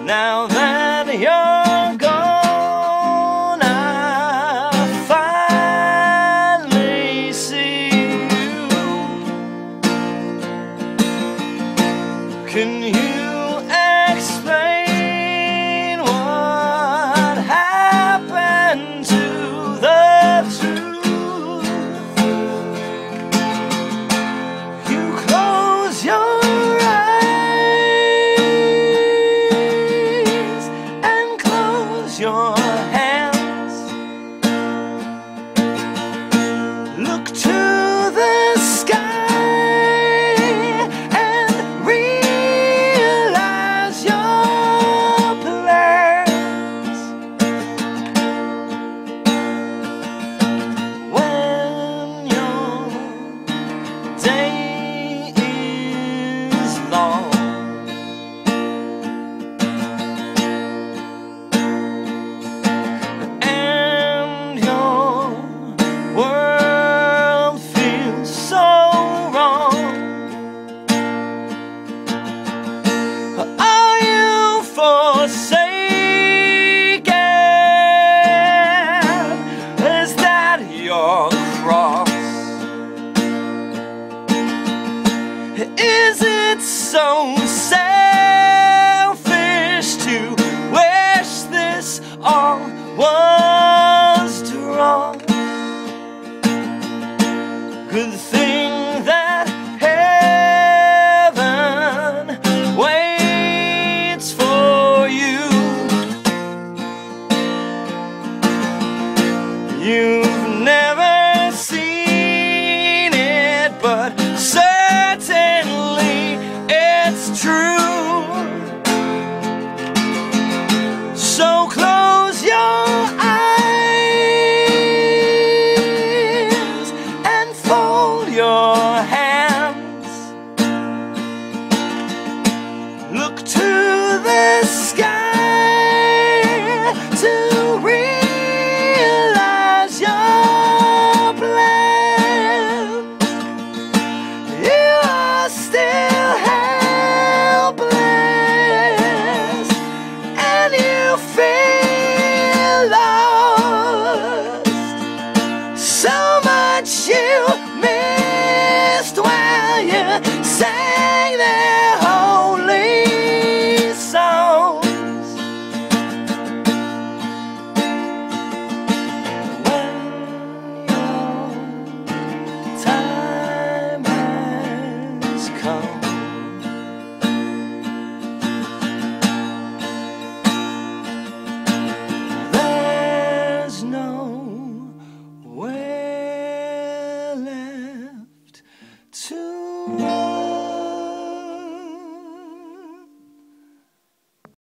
Now that you're gone, I finally see you. Can you explain what happened to the truth? You close your eyes and close your hands. Look to the sky and realize your plans. When your day is long, and your world feels so wrong, are you forsaken? Is that your cross? Is it so selfish to wish this all was drawn? Good thing that heaven waits for you. You've never seen it, but certainly it's true. So close your eyes and fold your hands. Look to the sky